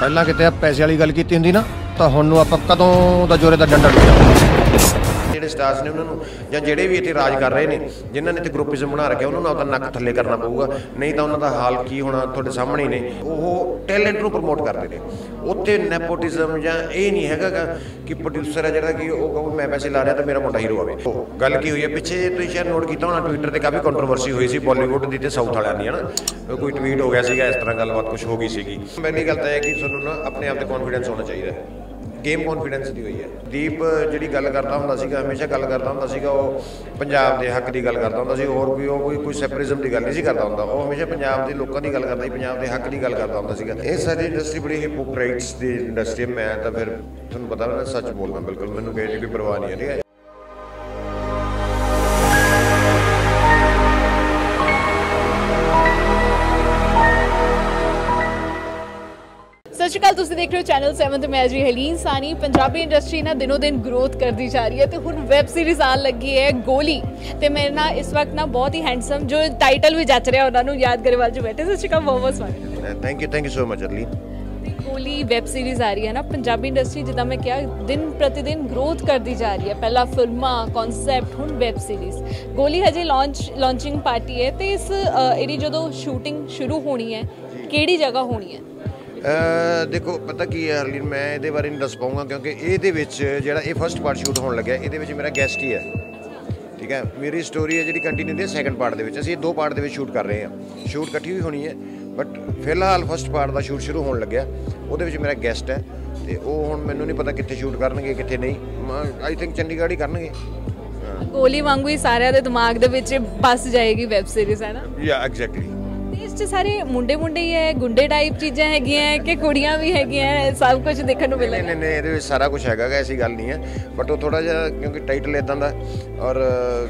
ਪਹਿਲਾਂ ਕਿਤੇ ਪੈਸੇ ਵਾਲੀ ਗੱਲ ਕੀਤੀ ਹੁੰਦੀ ਨਾ ਤਾਂ ਹੁਣ ਨੂੰ ਆਪਾਂ ਕਦੋਂ ਦਾ ਜੋਰੇ ਦਾ ਡੰਡਾ ਟੁੱਟਿਆ। ਜਿਹੜੇ ਸਟਾਰਸ ਨੇ ਉਹਨਾਂ ਨੂੰ ਜਾਂ ਜਿਹੜੇ ਵੀ ਇੱਥੇ ਰਾਜ ਕਰ ਰਹੇ ਨੇ, ਜਿਨ੍ਹਾਂ ਨੇ ਇੱਥੇ ਗਰੁੱਪਿਜ਼ਮ ਬਣਾ ਰੱਖਿਆ, ਉਹਨਾਂ ਨੂੰ ਆਪਦਾ ਨੱਕ ਥੱਲੇ ਕਰਨਾ ਪਊਗਾ, ਨਹੀਂ ਤਾਂ ਉਹਨਾਂ ਦਾ ਹਾਲ ਕੀ ਹੋਣਾ ਤੁਹਾਡੇ ਸਾਹਮਣੇ ਨੇ। ਉਹ ਟੈਲੈਂਟ ਨੂੰ ਪ੍ਰਮੋਟ ਕਰਦੇ ਨੇ, ਉੱਥੇ ਨੈਪੋਟਿਜ਼ਮ ਜਾਂ ਇਹ ਨਹੀਂ ਹੈਗਾ ਕਿ ਪ੍ਰੋਡਿਊਸਰ ਹੈ ਜਿਹੜਾ ਕਿ ਉਹ ਕਹੋ ਮੈਂ ਪੈਸੇ ਲਾ ਰਿਹਾ ਤਾਂ ਮੇਰਾ ਮੁੰਡਾ ਹੀਰੋ ਆਵੇ। ਗੱਲ ਕੀ ਹੋਈ ਹੈ ਪਿੱਛੇ, ਤੁਸੀਂ ਸ਼ਾਇਦ ਨੋਟ ਕੀਤਾ ਹੋਣਾ, ਟਵਿੱਟਰ ਤੇ ਕਾਫੀ ਕੰਟਰੋਵਰਸੀ ਹੋਈ ਸੀ ਬਾਲੀਵੁੱਡ ਦੀ ਤੇ ਸਾਊਥ ਵਾਲਿਆਂ ਦੀ, ਹੈ ਨਾ। ਕੋਈ ਟਵੀਟ ਹੋ ਗਿਆ ਸੀਗਾ, ਇਸ ਤਰ੍ਹਾਂ ਗੱਲਬਾਤ ਕੁਝ ਹੋ ਗਈ ਸੀਗੀ। ਪਹਿਲੀ ਗੱਲ ਤਾਂ ਇਹ ਕਿ ਤੁਹਾਨੂੰ ਨਾ ਆਪਣੇ ਆਪ ਤੇ ਕੌਨਫੀਡੈਂਸ ਹੋਣਾ ਚਾਹੀਦਾ। ਗੇਮ ਕੌਨਫੀਡੈਂਸ ਦੀ ਹੋਈ ਹੈ। ਦੀਪ ਜਿਹੜੀ ਗੱਲ ਕਰਦਾ ਹੁੰਦਾ ਸੀਗਾ, ਹਮੇਸ਼ਾ ਗੱਲ ਕਰਦਾ ਹੁੰਦਾ ਸੀਗਾ, ਉਹ ਪੰਜਾਬ ਦੇ ਹੱਕ ਦੀ ਗੱਲ ਕਰਦਾ ਹੁੰਦਾ ਸੀ। ਹੋਰ ਕੋਈ ਸੈਪਰੇਜ਼ਮ ਦੀ ਗੱਲ ਨਹੀਂ ਸੀ ਕਰਦਾ ਹੁੰਦਾ, ਉਹ ਹਮੇਸ਼ਾ ਪੰਜਾਬ ਦੇ ਲੋਕਾਂ ਦੀ ਗੱਲ ਕਰਦਾ ਸੀ, ਪੰਜਾਬ ਦੇ ਹੱਕ ਦੀ ਗੱਲ ਕਰਦਾ ਹੁੰਦਾ ਸੀਗਾ। ਇਹ ਸਾਡੀ ਇੰਡਸਟਰੀ ਬੜੀ ਹਿਪੋਕਰਾਈਟਸ ਦੀ ਇੰਡਸਟਰੀ। ਮੈਂ ਤਾਂ ਫਿਰ ਤੁਹਾਨੂੰ ਪਤਾ ਨਾ ਸੱਚ ਬੋਲਦਾ ਬਿਲਕੁਲ, ਮੈਨੂੰ ਕਿਸੇ ਦੀ ਕੋਈ ਪਰਵਾਹ ਨਹੀਂ ਹੈ, ਠੀਕ ਹੈ। ਸਤਿ ਸ਼੍ਰੀ ਅਕਾਲ, ਤੁਸੀਂ ਦੇਖ ਰਹੇ ਹੋ ਚੈਨਲ 7 ਤੇ ਮੈਂ ਜੀ ਹਲੀਨ ਸਾਨੀ। ਪੰਜਾਬੀ ਇੰਡਸਟਰੀ ਨਾ ਦਿਨੋਂ ਦਿਨ ਗਰੋਥ ਕਰਦੀ ਜਾ ਰਹੀ ਹੈ ਤੇ ਹੁਣ ਵੈਬ ਸੀਰੀਜ਼ ਆਉਣ ਲੱਗੀ ਹੈ ਗੋਲੀ। ਤੇ ਮੇਰੇ ਨਾਲ ਇਸ ਵਕਤ ਨਾ ਬਹੁਤ ਹੀ ਹੈਂਡਸਮ, ਜੋ ਟਾਈਟਲ ਵੀ ਜੱਚ ਰਿਹਾ ਉਹਨਾਂ ਨੂੰ, ਯਾਦ ਗਰੇਵਾਲ ਜੀ ਬੈਠੇ। ਸਤਿ ਸ਼੍ਰੀ ਅਕਾਲ, ਬਹੁਤ ਬਹੁਤ ਸਵਾਗਤ। Thank you so much early. Goli web series ਆ ਰਹੀ ਹੈ ਨਾ, ਪੰਜਾਬੀ ਇੰਡਸਟਰੀ ਜਿੱਦਾਂ ਮੈਂ ਕਿਹਾ ਦਿਨ ਪ੍ਰਤੀ ਦਿਨ ਗਰੋਥ ਕਰਦੀ ਜਾ ਰਹੀ ਹੈ। ਪਹਿਲਾਂ ਫਿਲਮਾਂ, ਕਨਸੈਪਟ, ਹੁਣ ਵੈਬ ਸੀਰੀਜ਼। ਗੋਲੀ ਹਜੇ ਲਾਂਚਿੰਗ ਪਾਰਟੀ ਹੈ ਤੇ ਇਸ ਇਹਦੀ ਜਦੋਂ ਸ਼ੂਟਿੰਗ ਸ਼ੁਰੂ ਹੋਣੀ ਹੈ, ਕਿਹੜੀ ਜਗ੍ਹਾ ਹੋਣੀ ਹੈ? ਦੇਖੋ ਪਤਾ ਕੀ ਹੈ ਹਰਲੀਨ, ਮੈਂ ਇਹਦੇ ਬਾਰੇ ਨਹੀਂ ਦੱਸ ਪਾਊਂਗਾ ਕਿਉਂਕਿ ਇਹਦੇ ਵਿੱਚ ਜਿਹੜਾ ਇਹ ਫਸਟ ਪਾਰਟ ਸ਼ੂਟ ਹੋਣ ਲੱਗਿਆ, ਇਹਦੇ ਵਿੱਚ ਮੇਰਾ ਗੈਸਟ ਹੀ ਹੈ, ਠੀਕ ਹੈ। ਮੇਰੀ ਸਟੋਰੀ ਹੈ ਜਿਹੜੀ ਕੰਟੀਨਿਊ ਦੀ ਸੈਕੰਡ ਪਾਰਟ ਦੇ ਵਿੱਚ। ਅਸੀਂ 2 ਪਾਰਟ ਦੇ ਵਿੱਚ ਸ਼ੂਟ ਕਰ ਰਹੇ ਹਾਂ, ਸ਼ੂਟ ਇਕੱਠੀ ਵੀ ਹੋਣੀ ਹੈ, ਬਟ ਫਿਲਹਾਲ ਫਸਟ ਪਾਰਟ ਦਾ ਸ਼ੂਟ ਸ਼ੁਰੂ ਹੋਣ ਲੱਗਿਆ। ਉਹਦੇ ਵਿੱਚ ਮੇਰਾ ਗੈਸਟ ਹੈ ਤੇ ਉਹ ਹੁਣ ਮੈਨੂੰ ਨਹੀਂ ਪਤਾ ਕਿੱਥੇ ਸ਼ੂਟ ਕਰਨਗੇ ਕਿੱਥੇ ਨਹੀਂ। ਆਈ ਥਿੰਕ ਚੰਡੀਗੜ੍ਹ ਹੀ ਕਰਨਗੇ। ਗੋਲੀ ਵਾਂਗੂ ਹੀ ਸਾਰਿਆਂ ਦੇ ਦਿਮਾਗ ਦੇ ਵਿੱਚ ਬਸ ਜਾਏਗੀ ਵੈਬ ਸੀਰੀਜ਼, ਹੈ ਨਾ? ਯਾ ਐਗਜ਼ੈਕਟਲੀ। ਇਸ 'ਚ ਸਾਰੇ ਮੁੰਡੇ ਹੀ ਹੈ, ਗੁੰਡੇ ਟਾਈਪ ਚੀਜ਼ਾਂ ਹੈਗੀਆਂ ਕਿ ਕੁੜੀਆਂ ਵੀ ਹੈਗੀਆਂ, ਸਭ ਕੁਝ ਦੇਖਣ ਨੂੰ ਮਿਲੇਗਾ? ਨਹੀਂ, ਇਹਦੇ ਵਿੱਚ ਸਾਰਾ ਕੁਝ ਹੈਗਾ, ਐਸੀ ਗੱਲ ਨਹੀਂ ਹੈ। ਬਟ ਉਹ ਥੋੜ੍ਹਾ ਜਿਹਾ ਕਿਉਂਕਿ ਟਾਈਟਲ ਇੱਦਾਂ ਦਾ, ਔਰ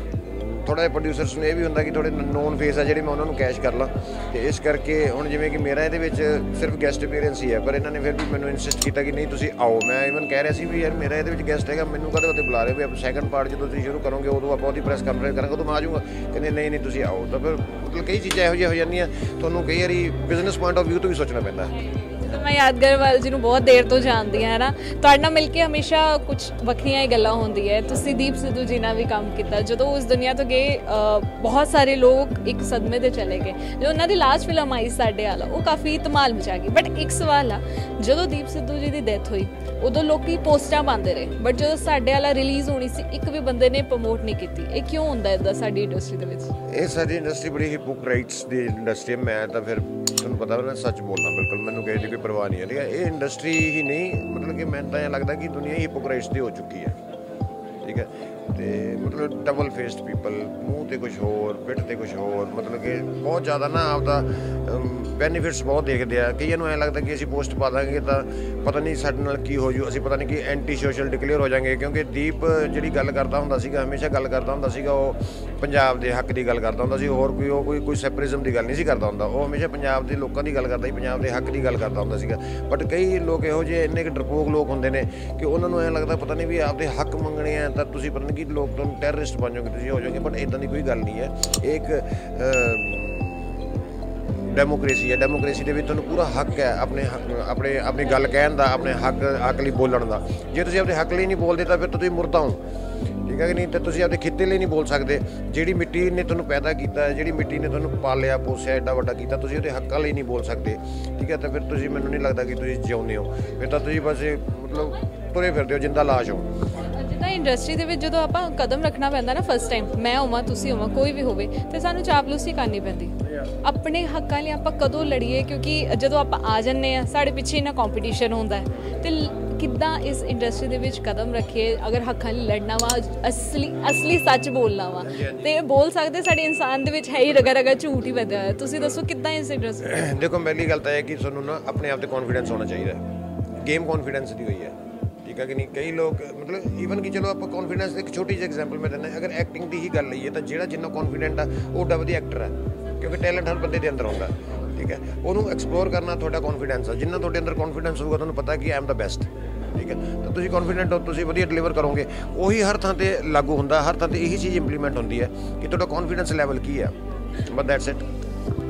ਥੋੜ੍ਹਾ ਜਿਹਾ ਪ੍ਰੋਡਿਊਸਰਸ ਨੂੰ ਇਹ ਵੀ ਹੁੰਦਾ ਕਿ ਥੋੜ੍ਹੇ ਨੋਨ ਫੇਸ ਆ ਜਿਹੜੇ ਮੈਂ ਉਹਨਾਂ ਨੂੰ ਕੈਸ਼ ਕਰ ਲਾਂ। ਅਤੇ ਇਸ ਕਰਕੇ ਹੁਣ ਜਿਵੇਂ ਕਿ ਮੇਰਾ ਇਹਦੇ ਵਿੱਚ ਸਿਰਫ ਗੈਸਟ ਅਪੀਅਰੈਂਸ ਹੀ ਹੈ, ਪਰ ਇਹਨਾਂ ਨੇ ਫਿਰ ਵੀ ਮੈਨੂੰ ਇਨਸਿਸਟ ਕੀਤਾ ਕਿ ਨਹੀਂ ਤੁਸੀਂ ਆਓ। ਮੈਂ ਇਵਨ ਕਹਿ ਰਿਹਾ ਸੀ ਵੀ ਯਾਰ ਮੇਰਾ ਇਹਦੇ ਵਿੱਚ ਗੈਸਟ ਹੈਗਾ, ਮੈਨੂੰ ਕਦੇ ਕਦੇ ਬੁਲਾ ਰਹੇ ਵੀ ਸੈਕੰਡ ਪਾਰਟ ਜਦੋਂ ਤੁਸੀਂ ਸ਼ੁਰੂ ਕਰੋਗੇ ਉਦੋਂ ਆਪਾਂ ਉਹਦੀ ਪ੍ਰੈਸ ਕਾਨਫਰੰਸ ਕਰਾਂਗੇ, ਉਦੋਂ ਮੈਂ ਆ ਜਾਊਂਗਾ। ਕਹਿੰਦੇ ਨਹੀਂ ਤੁਸੀਂ ਆਓ। ਤਾਂ ਫਿਰ ਮਤਲਬ ਕਈ ਚੀਜ਼ਾਂ ਇਹੋ ਜਿਹੀਆਂ ਹੋ ਜਾਂਦੀਆਂ, ਤੁਹਾਨੂੰ ਕਈ ਵਾਰੀ ਬਿਜ਼ਨਸ ਪੁਆਇੰਟ ਆਫ ਵਿਊ ਤੋਂ ਵੀ ਸੋਚਣਾ ਪੈਂਦਾ। ਮੈਂ ਯਾਦ ਗਰੇਵਾਲ ਜੀ ਨੂੰ ਬਹੁਤ ਦੇਰ ਤੋਂ ਜਾਣਦੀ ਹਾਂ, ਹੈ ਨਾ। ਤੁਹਾਡੇ ਨਾਲ ਮਿਲ ਕੇ ਹਮੇਸ਼ਾ ਕੁਝ ਵੱਖਰੀਆਂ ਹੀ ਗੱਲਾਂ ਹੁੰਦੀਆਂ। ਤੁਸੀਂ ਦੀਪ ਸਿੱਧੂ ਜੀ ਨਾਲ ਵੀ ਕੰਮ ਕੀਤਾ, ਜਦੋਂ ਉਸ ਦੁਨੀਆ ਤੋਂ ਗਏ ਬਹੁਤ ਸਾਰੇ ਲੋਕ ਇੱਕ ਸਦਮੇ 'ਤੇ ਚਲੇ ਗਏ। ਜਦੋਂ ਉਹਨਾਂ ਦੀ ਲਾਸਟ ਫਿਲਮ ਆਈ ਸਾਡੇ ਵਾਲਾ, ਉਹ ਕਾਫੀ ਧਮਾਲ ਮਚਾ ਗਈ। ਬਟ ਇੱਕ ਸਵਾਲ ਆ, ਜਦੋਂ ਦੀਪ ਸਿੱਧੂ ਜੀ ਦੀ ਡੈਥ ਹੋਈ ਉਦੋਂ ਲੋਕੀ ਪੋਸਟਾਂ ਪਾਉਂਦੇ ਰਹੇ, ਬਟ ਜਦੋਂ ਸਾਡੇ ਵਾਲਾ ਰਿਲੀਜ਼ ਹੋਣੀ ਸੀ ਇੱਕ ਵੀ ਬੰਦੇ ਨੇ ਪ੍ਰਮੋਟ ਨਹੀਂ ਕੀਤੀ। ਇਹ ਕਿਉਂ ਹੁੰਦਾ ਇੱਦਾਂ ਸਾਡੀ ਇੰਡਸਟਰੀ ਦੇ ਵਿੱਚ? ਇਹ ਸਾਡੀ ਇੰਡਸਟਰੀ ਬੜੀ ਹਿਪੋਕਰਾਈਟਸ ਦੀ ਇੰਡਸਟਰੀ। ਮੈਂ ਤਾਂ ਫਿਰ ਤੁਹਾਨੂੰ ਪਤਾ ਨਾ ਸੱਚ ਬੋਲਦਾ ਬਿਲਕੁਲ, ਮੈਨੂੰ ਕਿਸੇ ਦੀ ਕੋਈ ਪਰਵਾਹ ਨਹੀਂ ਹੈ, ਠੀਕ ਹੈ। ਇਹ ਇੰਡਸਟਰੀ ਹੀ ਨਹੀਂ, ਮਤਲਬ ਕਿ ਮੈਨੂੰ ਤਾਂ ਇਹ ਲੱਗਦਾ ਕਿ ਦੁਨੀਆ ਹੀ ਹਿਪੋਕਰਾਈਟਸ ਦੀ ਹੋ ਚੁੱਕੀ ਹੈ, ਠੀਕ ਹੈ। ਅਤੇ ਮਤਲਬ ਡਬਲ ਫੇਸਡ ਪੀਪਲ, ਮੂੰਹ 'ਤੇ ਕੁਛ ਹੋਰ, ਪਿੱਠ 'ਤੇ ਕੁਛ ਹੋਰ, ਮਤਲਬ ਕਿ ਬਹੁਤ ਜ਼ਿਆਦਾ ਨਾ ਆਪਦਾ ਬੈਨੀਫਿਟਸ ਬਹੁਤ ਦੇਖਦੇ ਆ। ਕਈਆਂ ਨੂੰ ਐਂ ਲੱਗਦਾ ਕਿ ਅਸੀਂ ਪੋਸਟ ਪਾ ਦਾਂਗੇ ਤਾਂ ਪਤਾ ਨਹੀਂ ਸਾਡੇ ਨਾਲ ਕੀ ਹੋ ਜੂ, ਅਸੀਂ ਪਤਾ ਨਹੀਂ ਕਿ ਐਂਟੀ ਸੋਸ਼ਲ ਡਿਕਲੇਅਰ ਹੋ ਜਾਵਾਂਗੇ। ਕਿਉਂਕਿ ਦੀਪ ਜਿਹੜੀ ਗੱਲ ਕਰਦਾ ਹੁੰਦਾ ਸੀਗਾ, ਹਮੇਸ਼ਾ ਗੱਲ ਕਰਦਾ ਹੁੰਦਾ ਸੀਗਾ, ਉਹ ਪੰਜਾਬ ਦੇ ਹੱਕ ਦੀ ਗੱਲ ਕਰਦਾ ਹੁੰਦਾ ਸੀ। ਹੋਰ ਕੋਈ ਸੈਪਰੇਜ਼ਮ ਦੀ ਗੱਲ ਨਹੀਂ ਸੀ ਕਰਦਾ ਹੁੰਦਾ, ਉਹ ਹਮੇਸ਼ਾ ਪੰਜਾਬ ਦੇ ਲੋਕਾਂ ਦੀ ਗੱਲ ਕਰਦਾ ਸੀ, ਪੰਜਾਬ ਦੇ ਹੱਕ ਦੀ ਗੱਲ ਕਰਦਾ ਹੁੰਦਾ ਸੀਗਾ। ਬਟ ਕਈ ਲੋਕ ਇਹੋ ਜਿਹੇ ਇੰਨੇ ਕੁ ਡਰਪੋਕ ਲੋਕ ਹੁੰਦੇ ਨੇ ਕਿ ਉਹਨਾਂ ਨੂੰ ਐਂ ਲੱਗਦਾ ਪਤਾ ਨਹੀਂ ਵੀ ਆਪਦੇ ਹੱਕ ਮੰਗਣੇ ਆ ਤਾਂ ਤੁਸੀਂ ਪਤਾ ਨਹੀਂ ਕਿ ਲੋਕ ਤੁਹਾਨੂੰ ਟੈਰਰਿਸਟ ਬਣ ਜਾਓਗੇ, ਤੁਸੀਂ ਹੋ ਜਾਓਗੇ। ਬਟ ਇੱਦਾਂ ਦੀ ਕੋਈ ਗੱਲ ਨਹੀਂ ਹੈ। ਇਹ ਇੱਕ ਡੈਮੋਕ੍ਰੇਸੀ ਹੈ। ਡੈਮੋਕ੍ਰੇਸੀ ਦੇ ਵਿੱਚ ਤੁਹਾਨੂੰ ਪੂਰਾ ਹੱਕ ਹੈ ਆਪਣੀ ਗੱਲ ਕਹਿਣ ਦਾ, ਆਪਣੇ ਹੱਕ ਲਈ ਬੋਲਣ ਦਾ। ਜੇ ਤੁਸੀਂ ਆਪਣੇ ਹੱਕ ਲਈ ਨਹੀਂ ਬੋਲਦੇ ਤਾਂ ਫਿਰ ਤੁਸੀਂ ਮੁਰਦਾ ਹੋ, ਠੀਕ ਹੈ ਕਿ ਨਹੀਂ। ਤਾਂ ਤੁਸੀਂ ਆਪਣੇ ਖਿੱਤੇ ਲਈ ਨਹੀਂ ਬੋਲ ਸਕਦੇ। ਜਿਹੜੀ ਮਿੱਟੀ ਨੇ ਤੁਹਾਨੂੰ ਪੈਦਾ ਕੀਤਾ, ਜਿਹੜੀ ਮਿੱਟੀ ਨੇ ਤੁਹਾਨੂੰ ਪਾਲਿਆ ਪੋਸਿਆ, ਐਡਾ ਵੱਡਾ ਕੀਤਾ, ਤੁਸੀਂ ਉਹਦੇ ਹੱਕਾਂ ਲਈ ਨਹੀਂ ਬੋਲ ਸਕਦੇ, ਠੀਕ ਹੈ। ਤਾਂ ਫਿਰ ਤੁਸੀਂ, ਮੈਨੂੰ ਨਹੀਂ ਲੱਗਦਾ ਕਿ ਤੁਸੀਂ ਜਿਉਂਦੇ ਹੋ, ਫਿਰ ਤਾਂ ਤੁਸੀਂ ਬਸ ਮਤਲਬ ਤੁਰੇ ਫਿਰਦੇ ਹੋ, ਜਿੰਦਾ ਲਾਸ਼ ਹੋ। ਜਿੱਦਾਂ ਇੰਡਸਟਰੀ ਦੇ ਵਿੱਚ ਜਦੋਂ ਆਪਾਂ ਕਦਮ ਰੱਖਣਾ ਪੈਂਦਾ ਨਾ ਫਸਟ ਟਾਈਮ, ਮੈਂ ਹੋਵਾਂ ਤੁਸੀਂ ਹੋਵਾਂ ਕੋਈ ਵੀ ਹੋਵੇ, ਤੇ ਸਾਨੂੰ ਚਾਪਲੂਸੀ ਕਰਨੀ ਪੈਂਦੀ। ਆਪਣੇ ਹੱਕਾਂ ਲਈ ਆਪਾਂ ਕਦੋਂ ਲੜੀਏ? ਕਿਉਂਕਿ ਜਦੋਂ ਆਪਾਂ ਆ ਜਾਂਦੇ ਹਾਂ ਸਾਡੇ ਪਿੱਛੇ ਇੰਨਾ ਕੰਪੀਟੀਸ਼ਨ ਹੁੰਦਾ ਹੈ, ਤੇ ਕਿੱਦਾਂ ਇਸ ਇੰਡਸਟਰੀ ਦੇ ਵਿੱਚ ਕਦਮ ਰੱਖੀਏ? ਅਗਰ ਹੱਕਾਂ ਲਈ ਲੜਨਾ ਵਾ, ਅਸਲੀ ਸੱਚ ਬੋਲਣਾ ਵਾ, ਤੇ ਬੋਲ ਸਕਦੇ ਸਾਡੇ ਇਨਸਾਨ ਦੇ ਵਿੱਚ ਹੈ ਹੀ ਰਗਾ ਝੂਠ ਹੀ ਵਧਿਆ ਹੋਇਆ। ਤੁਸੀਂ ਦੱਸੋ ਕਿੱਦਾਂ ਇਸ ਇੰਡਸਟਰੀ? ਦੇਖੋ ਪਹਿਲੀ ਗੱਲ ਤਾਂ ਇਹ ਕਿ ਤੁਹਾਨੂੰ ਨਾ ਆਪਣੇ ਆਪ 'ਤੇ ਕੌਨਫੀਡੈਂਸ ਹੋਣਾ ਚਾਹੀਦਾ। ਗੇਮ ਕੌਨਫੀਡੈਂਸ ਦੀ ਹੋਈ ਹੈ, ਠੀਕ ਹੈ ਕਿ ਨਹੀਂ। ਕਈ ਲੋਕ ਮਤਲਬ ਈਵਨ ਕਿ ਚਲੋ ਆਪਾਂ ਕੌਨਫੀਡੈਂਸ, ਇੱਕ ਛੋਟੀ ਜਿਹੀ ਐਗਜ਼ਾਮਪਲ ਮੈਂ ਦਿੰਦਾ। ਅਗਰ ਐਕਟਿੰਗ ਦੀ ਹੀ ਗੱਲ ਲਈਏ ਤਾਂ ਜਿਹੜਾ ਜਿੰਨਾ ਕੌਨਫੀਡੈਂਟ ਆ ਉਹ ਓਡਾ ਵਧੀਆ ਐਕਟਰ ਹੈ, ਕਿਉਂਕਿ ਟੈਲੈਂਟ ਹਰ ਬੰਦੇ ਦੇ ਅੰਦਰ ਹੁੰਦਾ, ਠੀਕ ਹੈ। ਉਹਨੂੰ ਐਕਸਪਲੋਰ ਕਰਨਾ ਤੁਹਾਡਾ ਕੌਨਫੀਡੈਂਸ ਆ। ਜਿੰਨਾ ਤੁਹਾਡੇ ਅੰਦਰ ਕੌਨਫੀਡੈਂਸ ਹੋਊਗਾ ਤੁਹਾਨੂੰ ਪਤਾ ਕਿ ਆਈ ਐਮ ਦਾ ਬੈਸਟ, ਠੀਕ ਹੈ। ਤਾਂ ਤੁਸੀਂ ਕੌਨਫੀਡੈਂਟ ਹੋ, ਤੁਸੀਂ ਵਧੀਆ ਡਿਲੀਵਰ ਕਰੋਗੇ। ਉਹੀ ਹਰ ਥਾਂ 'ਤੇ ਲਾਗੂ ਹੁੰਦਾ, ਹਰ ਥਾਂ 'ਤੇ ਇਹੀ ਚੀਜ਼ ਇੰਪਲੀਮੈਂਟ ਹੁੰਦੀ ਹੈ ਕਿ ਤੁਹਾਡਾ ਕੌਨਫੀਡੈਂਸ ਲੈਵਲ ਕੀ ਹੈ, ਬਸ ਦੈਟਸ ਇਟ।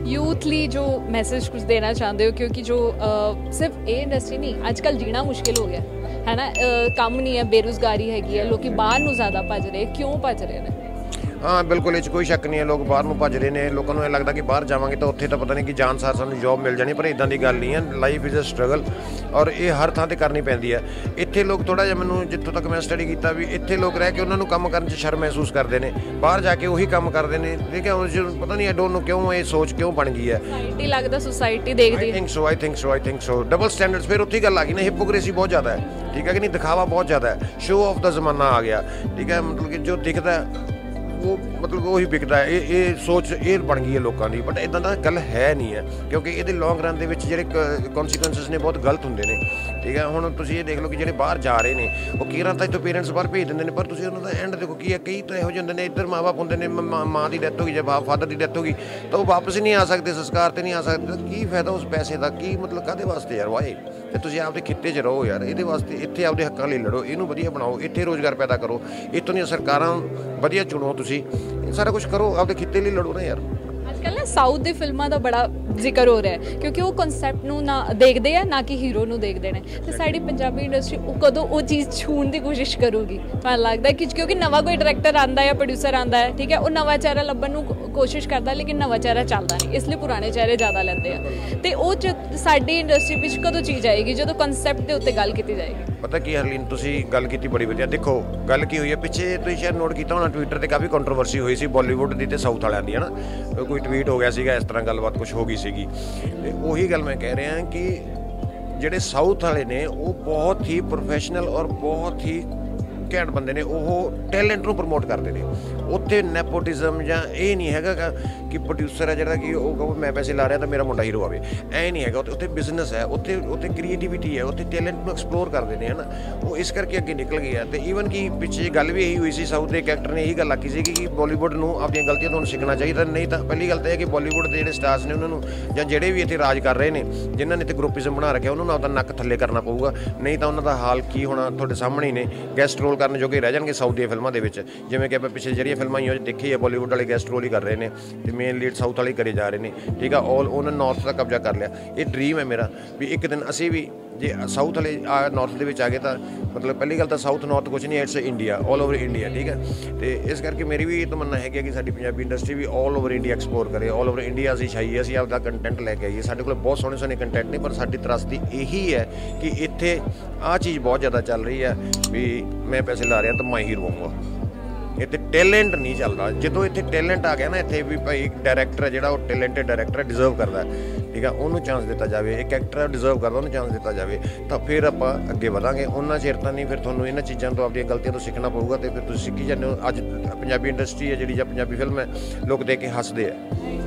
यूथ ली जो मैसेज कुछ देना चाहते हो, क्योंकि जो सिर्फ ये इंडस्ट्री नहीं, आजकल जीना मुश्किल हो गया है ना, काम नहीं है, बेरोजगारी हैगी है, लोग बाहर ਨੂੰ ज़्यादा भज रहे, क्यों भज रहे हैं? हाँ बिल्कुल, ये कोई शक नहीं है, लोग बाहर ਨੂੰ ਭੱਜ ਰਹੇ ਨੇ। ਲੋਕਾਂ ਨੂੰ ਇਹ ਲੱਗਦਾ ਕਿ ਬਾਹਰ ਜਾਵਾਂਗੇ ਤਾਂ ਉੱਥੇ ਤਾਂ ਪਤਾ ਨਹੀਂ ਕਿ ਜਾਨ ਸਾਰ ਸਾਨੂੰ ਜੌਬ ਮਿਲ ਜਾਣੀ, ਪਰ ਇਦਾਂ ਦੀ ਗੱਲ ਨਹੀਂ ਹੈ। ਲਾਈਫ ਇਜ਼ ਅ ਸਟਰਗਲ ਔਰ ਇਹ ਹਰ ਥਾਂ ਤੇ ਕਰਨੀ ਪੈਂਦੀ ਹੈ। ਇੱਥੇ ਲੋਕ ਥੋੜਾ ਜਿਹਾ, ਮੈਨੂੰ ਜਿੱਥੋਂ ਤੱਕ ਮੈਂ ਸਟੱਡੀ ਕੀਤਾ ਵੀ ਇੱਥੇ ਲੋਕ ਰਹਿ ਕੇ ਉਹਨਾਂ ਨੂੰ ਕੰਮ ਕਰਨ 'ਚ ਸ਼ਰਮ ਮਹਿਸੂਸ ਕਰਦੇ ਨੇ, ਬਾਹਰ ਜਾ ਕੇ ਉਹੀ ਕੰਮ ਕਰਦੇ ਨੇ। ਠੀਕ ਹੈ, ਪਤਾ ਨਹੀਂ ਆਈ ਡੋਂਟ ਨੋ ਕਿਉਂ ਇਹ ਸੋਚ ਕਿਉਂ ਬਣ ਗਈ ਹੈ। ਸੋਸਾਇਟੀ ਲੱਗਦਾ ਸੋਸਾਇਟੀ ਦੇਖਦੀ ਹੈ। I think so double standards, ਫਿਰ ਉੱਥੇ ਗੱਲ ਆ ਗਈ ਨਾ, ਹਿਪੋਕ੍ਰੇਸੀ ਬਹੁਤ ਜ਼ਿਆਦਾ ਹੈ। ਠੀਕ ਹੈ ਕਿ ਨਹੀਂ, ਦਿਖਾਵਾ ਬਹੁਤ ਜ਼ਿਆਦਾ ਹੈ, ਸ਼ੋਅ ਆਫ ਦਾ ਜ਼ਮਾਨਾ ਆ ਗਿਆ। ਠੀਕ ਹੈ, ਮਤਲਬ ਕਿ ਜੋ ਦਿਖਦਾ ਉਹ ਮਤਲਬ ਉਹੀ ਵਿਕਦਾ ਹੈ। ਇਹ ਸੋਚ ਇਹ ਬਣ ਗਈ ਹੈ ਲੋਕਾਂ ਦੀ, ਬਟ ਇਦਾਂ ਦਾ ਗੱਲ ਹੈ ਨਹੀਂ ਹੈ, ਕਿਉਂਕਿ ਇਹਦੇ ਲੌਂਗ ਰਨ ਦੇ ਵਿੱਚ ਜਿਹੜੇ ਕੌਨਸੀਕੁਐਂਸਸ ਨੇ ਬਹੁਤ ਗਲਤ ਹੁੰਦੇ ਨੇ। ਠੀਕ ਹੈ, ਹੁਣ ਤੁਸੀਂ ਇਹ ਦੇਖ ਲਓ ਕਿ ਜਿਹੜੇ ਬਾਹਰ ਜਾ ਰਹੇ ਨੇ ਉਹ ਕੀਰਾਂ ਤਾਂ ਇੱਥੋਂ ਪੇਰੈਂਟਸ ਬਾਹਰ ਭੇਜ ਦਿੰਦੇ ਨੇ, ਪਰ ਤੁਸੀਂ ਉਹਨਾਂ ਦਾ ਐਂਡ ਦੇਖੋ ਕੀ ਹੈ। ਕਈ ਤਾਂ ਇਹੋ ਜਿਹੇ ਹੁੰਦੇ ਨੇ, ਇੱਧਰ ਮਾਂ ਬਾਪ ਹੁੰਦੇ ਨੇ, ਮਾਂ ਦੀ ਡੈਥ ਹੋ ਗਈ ਜਾਂ ਫਾਦਰ ਦੀ ਡੈਥ ਹੋ ਗਈ ਤਾਂ ਉਹ ਵਾਪਸ ਹੀ ਨਹੀਂ ਆ ਸਕਦੇ, ਸੰਸਕਾਰ ਤੇ ਨਹੀਂ ਆ ਸਕਦੇ। ਕੀ ਫਾਇਦਾ ਉਸ ਪੈਸੇ ਦਾ? ਕੀ ਮਤਲਬ ਕਾਹਦੇ ਵਾਸਤੇ ਯਾਰ? ਵਾਏ ਤੇ ਤੁਸੀਂ ਆਪਦੇ ਖਿੱਤੇ 'ਚ ਰਹੋ ਯਾਰ, ਇਹਦੇ ਵਾਸਤੇ ਇੱਥੇ ਆਪਦੇ ਹੱਕਾਂ ਲਈ ਲੜੋ, ਇਹਨੂੰ ਵਧੀਆ ਬਣਾਓ, ਇੱਥੇ ਰੋਜ਼ਗਾਰ ਪੈਦਾ ਕਰੋ, ਇੱਥੋਂ ਦੀਆਂ ਸਰਕਾਰਾਂ ਵਧੀਆ ਚੁਣੋ, ਤੁਸੀਂ ਸਾਰਾ ਕੁਝ ਕਰੋ, ਆਪਦੇ ਖਿੱਤੇ ਲਈ ਲੜੋ ਨਾ ਯਾਰ। ਅੱਜਕੱਲ ਨਾ ਸਾਊਥ ਦੀ ਫਿਲਮਾਂ ਦਾ ਬੜਾ ਜ਼ਿਕਰ ਹੋ ਰਿਹਾ ਹੈ, ਕਿਉਂਕਿ ਉਹ ਕਨਸੈਪਟ ਨੂੰ ਨਾ ਦੇਖਦੇ ਆ, ਨਾ ਕਿ ਹੀਰੋ ਨੂੰ ਦੇਖਦੇ ਨੇ। ਤੇ ਸਾਡੀ ਪੰਜਾਬੀ ਇੰਡਸਟਰੀ ਉਹ ਕਦੋਂ ਉਹ ਚੀਜ਼ ਛੂਣ ਦੀ ਕੋਸ਼ਿਸ਼ ਕਰੂਗੀ? ਤੁਹਾਨੂੰ ਲੱਗਦਾ ਕਿ ਕਿਉਂਕਿ ਨਵਾਂ ਕੋਈ ਡਾਇਰੈਕਟਰ ਆਂਦਾ ਹੈ, ਪ੍ਰੋਡਿਊਸਰ ਆਂਦਾ ਹੈ, ਠੀਕ ਹੈ, ਉਹ ਨਵਾਂ ਚਿਹਰਾ ਲੱਭਣ ਨੂੰ ਕੋਸ਼ਿਸ਼ ਕਰਦਾ, ਲੇਕਿਨ ਨਵਾਂ ਚਿਹਰਾ ਚੱਲਦਾ ਨਹੀਂ, ਇਸ ਲਈ ਪੁਰਾਣੇ ਚਿਹਰੇ ਜ਼ਿਆਦਾ ਲੈਂਦੇ ਆ। ਤੇ ਉਹ ਸਾਡੀ ਇੰਡਸਟਰੀ ਵਿੱਚ ਕਦੋਂ ਚੀਜ਼ ਆਏਗੀ? ਜਦੋਂ ਕਨਸੈਪਟ ਦੇ ਉੱਤੇ ਗੱਲ ਕੀਤੀ ਜਾਏਗੀ। ਪਤਾ ਕੀ ਹਰਲੀਨ, ਤੁਸੀਂ ਗੱਲ ਕੀਤੀ ਬੜੀ ਵਧੀਆ। ਦੇਖੋ ਗੱਲ ਕੀ ਹੋਈ ਹੈ ਪਿੱਛੇ, ਤੁਸੀਂ ਸ਼ਾਇਦ ਨੋਟ ਕੀਤਾ ਹੋਣਾ, ਟਵਿੱਟਰ ਤੇ ਕਾਫੀ ਕੰਟਰੋਵਰਸੀ ਹੋਈ ਸੀ ਬਾਲੀਵੁੱਡ ਦੀ ਤੇ ਸਾਊਥ ਵਾਲਿਆਂ ਦੀ, ਹੈ ਨਾ। ਕੋਈ ਟਵੀਟ ਹੋ ਗਿਆ ਸੀਗਾ, ਇਸ ਤਰ੍ਹਾਂ ਗੱਲਬਾਤ ਕੁਝ ਹੋ ਗਈ ਸੀਗੀ। ਤੇ ਉਹੀ ਗੱਲ ਮੈਂ ਕਹਿ ਰਿਹਾ ਕਿ ਜਿਹੜੇ ਸਾਊਥ ਵਾਲੇ ਨੇ ਉਹ ਬਹੁਤ ਹੀ ਪ੍ਰੋਫੈਸ਼ਨਲ ਔਰ ਬਹੁਤ ਹੀ ਘੈਂਟ ਬੰਦੇ ਨੇ, ਉਹ ਟੈਲੈਂਟ ਨੂੰ ਪ੍ਰਮੋਟ ਕਰਦੇ ਨੇ। ਉੱਥੇ ਨੈਪੋਟਿਜ਼ਮ ਜਾਂ ਇਹ ਨਹੀਂ ਹੈਗਾ ਕਿ ਪ੍ਰੋਡਿਊਸਰ ਹੈ ਜਿਹੜਾ ਕਿ ਉਹ ਕਹੋ ਮੈਂ ਪੈਸੇ ਲਾ ਰਿਹਾ ਤਾਂ ਮੇਰਾ ਮੁੰਡਾ ਹੀਰੋ ਆਵੇ, ਐ ਨਹੀਂ ਹੈਗਾ। ਉੱਥੇ ਬਿਜ਼ਨਸ ਹੈ, ਉੱਥੇ ਕ੍ਰੀਏਟੀਵਿਟੀ ਹੈ, ਉੱਥੇ ਟੈਲੈਂਟ ਨੂੰ ਐਕਸਪਲੋਰ ਕਰਦੇ ਨੇ, ਹੈ ਨਾ। ਉਹ ਇਸ ਕਰਕੇ ਅੱਗੇ ਨਿਕਲ ਗਏ ਆ। ਤੇ ਈਵਨ ਕਿ ਪਿੱਛੇ ਗੱਲ ਵੀ ਇਹੀ ਹੋਈ ਸੀ, ਸਾਊਥ ਦੇ ਇੱਕ ਐਕਟਰ ਨੇ ਇਹੀ ਗੱਲ ਆਖੀ ਸੀ ਕਿ ਬਾਲੀਵੁੱਡ ਨੂੰ ਆਪਣੀਆਂ ਗਲਤੀਆਂ ਤੋਂ ਸਿੱਖਣਾ ਚਾਹੀਦਾ। ਨਹੀਂ ਤਾਂ ਪਹਿਲੀ ਗੱਲ ਤਾਂ ਇਹ ਕਿ ਬਾਲੀਵੁੱਡ ਦੇ ਜਿਹੜੇ ਸਟਾਰਸ ਨੇ ਉਹਨਾਂ ਨੂੰ, ਜਾਂ ਜਿਹੜੇ ਵੀ ਇੱਥੇ ਰਾਜ ਕਰ ਰਹੇ ਨੇ, ਜਿਨ੍ਹਾਂ ਨੇ ਇੱਥੇ ਗਰੁੱਪਿਜ਼ਮ ਬਣਾ ਰੱਖਿਆ, ਉਹਨਾਂ ਨੂੰ ਆਪਦਾ ਨੱਕ ਥੱਲੇ ਕਰਨਾ ਪਊਗਾ, ਨਹੀਂ ਤਾਂ ਉਹਨਾਂ ਦਾ ਹਾਲ ਕੀ ਹੋਣਾ ਤੁਹਾਡੇ ਸਾਹਮਣੇ ਹੀ ਨੇ। ਗੈਸਟ ਰੋਲ ਕਰਨ ਜੋਗੇ ਰਹਿ ਜਾਣਗੇ ਸਾਊਥ ਦੀਆਂ ਫਿਲਮਾਂ ਦੇ ਵਿੱਚ। ਜਿਵੇਂ ਕਿ ਆਪਾਂ ਪਿੱਛੇ ਜਿਹੜੀਆਂ ਫਿਲਮਾਂ ਆਈਆਂ ਦੇਖੀ ਹੈ, ਬਾਲੀਵੁੱਡ ਵਾਲੇ ਗੈਸਟ ਰੋਲ ਹੀ ਕਰ ਰਹੇ ਨੇ ਤੇ ਮੇਨ ਲੀਡ ਸਾਊਥ ਵਾਲੇ ਕਰੇ ਜਾ ਰਹੇ ਨੇ। ਠੀਕ ਆ, ਉਹਨਾਂ ਨਾਰਥ ਦਾ ਕਬਜ਼ਾ ਕਰ ਲਿਆ। ਇਹ ਡਰੀਮ ਹੈ ਮੇਰਾ ਵੀ ਇੱਕ ਦਿਨ ਅਸੀਂ ਵੀ ਜੇ ਸਾਊਥ ਵਾਲੇ ਨਾਰਥ ਦੇ ਵਿੱਚ ਆ ਗਏ ਤਾਂ ਮਤਲਬ ਪਹਿਲੀ ਗੱਲ ਤਾਂ ਸਾਊਥ ਨਾਰਥ ਕੁਛ ਨਹੀਂ, it's India, all over India. ਠੀਕ ਹੈ, ਤੇ ਇਸ ਕਰਕੇ ਮੇਰੀ ਵੀ ਇਹ ਤਮੰਨਾ ਹੈਗੀ ਕਿ ਸਾਡੀ ਪੰਜਾਬੀ ਇੰਡਸਟਰੀ ਵੀ ਆਲ ਓਵਰ ਇੰਡੀਆ ਐਕਸਪਲੋਰ ਕਰੇ, ਆਲ ਓਵਰ ਇੰਡੀਆ ਅਸੀਂ ਛਾਈਏ, ਅਸੀਂ ਆਪਦਾ ਕੰਟੈਂਟ ਲੈ ਕੇ ਆਈਏ। ਸਾਡੇ ਕੋਲ ਬਹੁਤ ਸੋਹਣੇ ਸੋਹਣੇ ਕੰਟੈਂਟ ਨੇ, ਪਰ ਸਾਡੀ ਤਰਾਸਦੀ ਇਹੀ ਹੈ ਕਿ ਇੱਥੇ ਆਹ ਚੀਜ਼ ਬਹੁਤ ਜ਼ਿਆਦਾ ਚੱਲ ਰਹੀ ਹੈ ਵੀ ਮੈਂ ਪੈਸੇ ਲਾ ਰਿਹਾ ਤਾਂ ਮੈਂ ਹੀਰੋ ਹੋਊਂਗਾ। ਇੱਥੇ ਟੈਲੈਂਟ ਨਹੀਂ ਚੱਲਦਾ। ਜਦੋਂ ਇੱਥੇ ਟੈਲੈਂਟ ਆ ਗਿਆ ਨਾ, ਇੱਥੇ ਵੀ ਭਾਈ ਇੱਕ ਡਾਇਰੈਕਟਰ ਹੈ ਜਿਹੜਾ ਉਹ ਟੈਲੈਂਟਡ ਡਾਇਰੈਕਟਰ ਡਿਜ਼ਰਵ ਕਰਦਾ, ਠੀਕ ਆ, ਉਹਨੂੰ ਚਾਂਸ ਦਿੱਤਾ ਜਾਵੇ। ਇੱਕ ਐਕਟਰ ਡਿਜ਼ਰਵ ਕਰਦਾ, ਉਹਨੂੰ ਚਾਂਸ ਦਿੱਤਾ ਜਾਵੇ, ਤਾਂ ਫਿਰ ਆਪਾਂ ਅੱਗੇ ਵਧਾਂਗੇ। ਉਹਨਾਂ ਚਿਰ ਤਾਂ ਨਹੀਂ, ਫਿਰ ਤੁਹਾਨੂੰ ਇਹਨਾਂ ਚੀਜ਼ਾਂ ਤੋਂ, ਆਪਣੀਆਂ ਗਲਤੀਆਂ ਤੋਂ ਸਿੱਖਣਾ ਪਊਗਾ। ਤੇ ਫਿਰ ਤੁਸੀਂ ਸਿੱਖੀ ਜਾਂਦੇ ਹੋ। ਅੱਜ ਪੰਜਾਬੀ ਇੰਡਸਟਰੀ ਹੈ ਜਿਹੜੀ, ਜਾਂ ਪੰਜਾਬੀ ਫਿਲਮ ਹੈ, ਲੋਕ ਦੇਖ ਕੇ ਹੱਸਦੇ ਆ।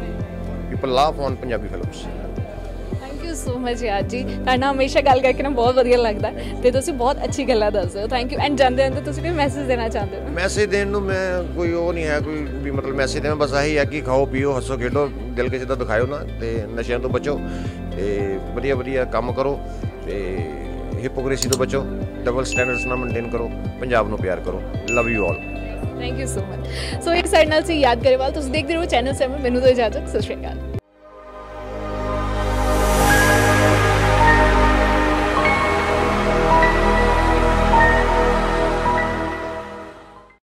People laugh on Punjabi films. Thank you so much ਯਾਰ ਜੀ, ਤੁਹਾਡਾ ਹਮੇਸ਼ਾ ਗੱਲ ਕਰਕੇ ਨਾ ਬਹੁਤ ਵਧੀਆ ਲੱਗਦਾ ਤੇ ਤੁਸੀਂ ਬਹੁਤ ਅੱਛੀ ਗੱਲਾਂ ਦੱਸਦੇ ਹੋ। Thank you. ਐਂਡ ਜਾਂਦੇ ਜਾਂਦੇ ਤੁਸੀਂ ਕੋਈ ਮੈਸੇਜ ਦੇਣਾ ਚਾਹੁੰਦੇ ਹੋ? ਮੈਸੇਜ ਦੇਣ ਨੂੰ ਮੈਂ ਕੋਈ ਉਹ ਨਹੀਂ ਹੈ ਕੋਈ ਵੀ ਮਤਲਬ ਮੈਸੇਜ ਦੇਵਾਂ, ਬਸ ਆਹੀ ਹੈ ਕਿ ਖਾਓ ਪੀਓ, ਹੱਸੋ ਖੇਡੋ, ਦਿਲ ਕਿਸੇ ਦਾ ਦਿਖਾਇਓ ਨਾ, ਤੇ ਨਸ਼ਿਆਂ ਤੋਂ ਬਚੋ, ਤੇ ਵਧੀਆ ਵਧੀਆ ਕੰਮ ਕਰੋ, ਤੇ ਹਿਪੋਕ੍ਰੇਸੀ ਤੋਂ ਬਚੋ, ਡਬਲ ਸਟੈਂਡਰਡਸ ਨਾਲ ਮੇਨਟੇਨ ਕਰੋ, ਪੰਜਾਬ ਨੂੰ ਪਿਆਰ ਕਰੋ। Love you all. Thank you so much. So ਇੱਕ ਸਾਡੇ ਨਾਲ ਸੀ ਯਾਦ ਗਰੇਵਾਲ। ਤੁਸੀਂ ਦੇਖਦੇ ਰਹੋ ਚੈਨਲ 7। ਮੈਨੂੰ ਤਾਂ ਇਜਾਜ਼ਤ। ਸਤਿ ਸ਼੍ਰੀ ਅਕਾਲ।